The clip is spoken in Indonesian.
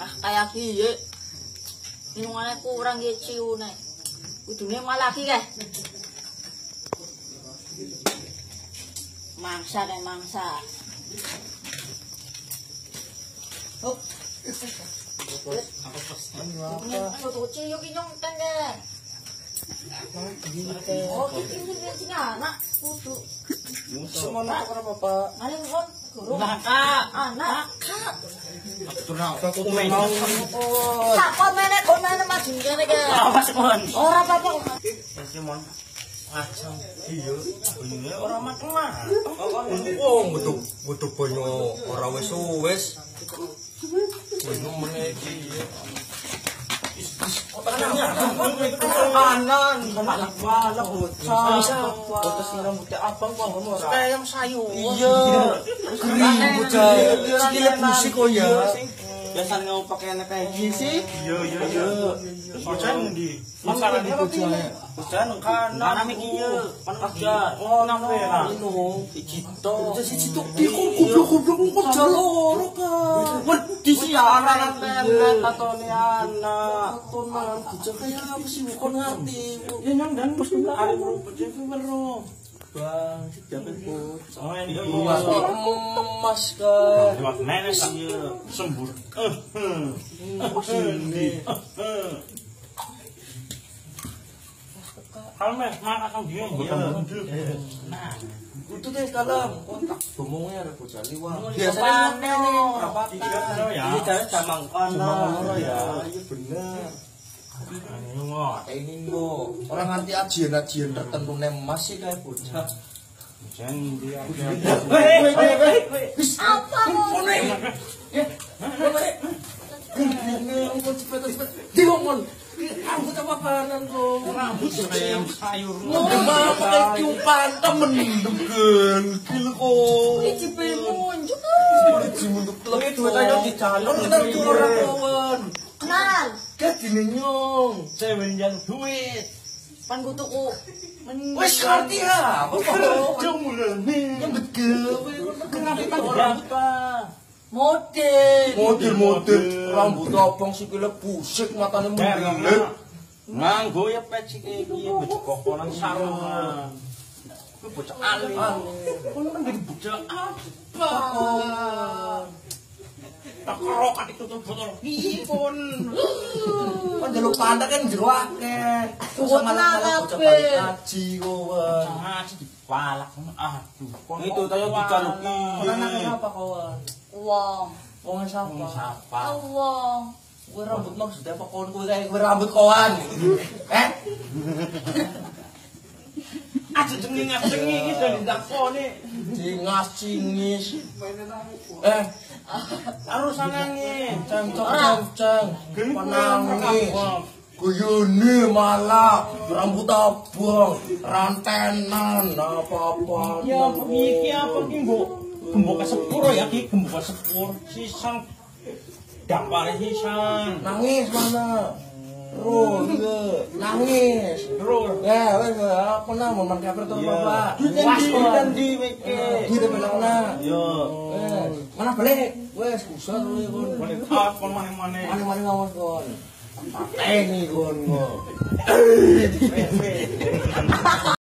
kayak piye. Minumane kurang nggih ciune. Kudune malah iki kae. Mangsa kae mangsa. Oh. Apa pesan apa? Tuh ciyo ki nyong kan deh. Oh, ini sing anak kudu. Semono kok Bapak. Mari kon guru. Anak. Sapa meneh konane maju kene iki. Awas kon. Ora apa-apa. Mon. Ajeng. Iya, bunyi ora mateng. Oh, butuh banyu ora wis. Bunyi meneh iki. Kanan, malah bocah. Terus rambutnya abang kok ngono ora. Kayak yang sayu. Iya. Kering bocah. Sikile musik kok ya. Biasane ngau pakaian kayak gini sih. Iya. Bocah ngendi? Masalah di bocah. Bocah nang kanan. Kanan iki iya. Pan kerja. Oh, nang kono. Iki to. Siji tok di goblok kok jaloro ka. Wedi siaran tenan katone anak. Tonan bocah kaya apa sih kok ngerti. Ya nyong dan bos arep bocah weruh. Bang, siapa bocah? Oh, ini emas ka. Buat nenek sih sembur. Kalme, makan dia. Nah, itu deh kalau kontak bomongnya ada bocah liwat. Biasanya nih, berapa ya? Ini cara jamang kono ya. Iya bener. Ini kok orang ngerti ajian tertentu nemas sih kayak bocah. Jen dia. Apa kok? Diomong. Rambut apa-apaan kok? Rambut yang sayur. Ngomong pakai tiupan temen degel. Gil kok. Iki penunjuk. Iki untuk lebih duit aja di calon kenal orang kawan. Kenal. Kadine nyong. Cewek yang duit. Pan kutuku. Wes ngerti ya. Jong mulane. Yang degel. Kenapa rambut Pak? Model rambut abang sikile busik matane mendhet nganggo ya peci iki bocah kokonan sarungan kuwi bocah alim kono kan jadi bocah apa tak rokat itu tuh botol pipun kan jaluk pandak kan jero akeh susah malah bocah ngaji kawan ngaji dipalak aduh itu tayo dicaluki kenapa kawan Wong siapa? Wong. Gue rambut maksudnya apa kawan gue kayak gue rambut kawan. Aja cenging gitu di dakone. Cingis. Harus nangis. Ceng. Penangis. Guyune malah rambut abang, rantenan apa-apa. Ya iki apa ki, Mbok? Gembok sepur ya ki, gembok sepur sisang dampare sisang. Nangis mana? Terus nangis. Terus ya wes apa nama memakai apa tuh Bapak? Dan di weke. Gitu benar. Yo. Mana balik? Wes kusar lu kon. Balik kon mana-mana. Mana ngawas kon. Ini kon.